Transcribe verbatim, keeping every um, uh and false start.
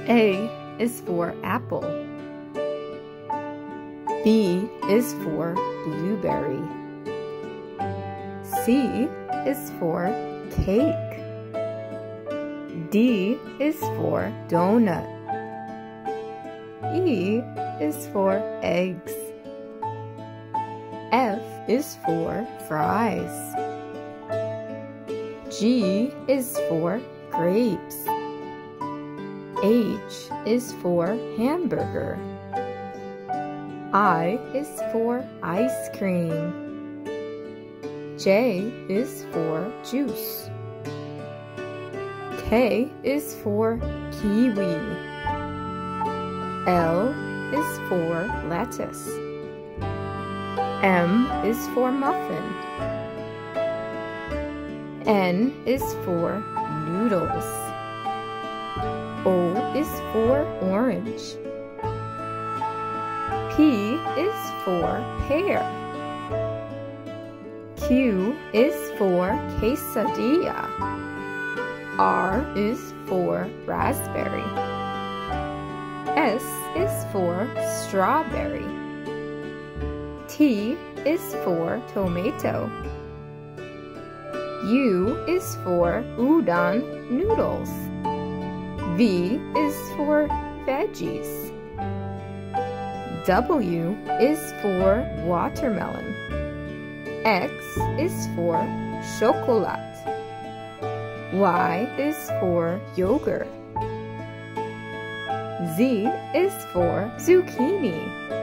A is for apple. B is for blueberry. C is for cake. D is for donut. E is for eggs. F is for fries. G is for grapes. H is for hamburger. I is for ice cream. J is for juice. K is for kiwi. L is for lettuce. M is for muffin. N is for noodles. O is for orange. P is for pear. Q is for quesadilla. R is for raspberry. S is for strawberry. T is for tomato. U is for udon noodles. V is for veggies. W is for watermelon. X is for chocolate. Y is for yogurt. Z is for zucchini.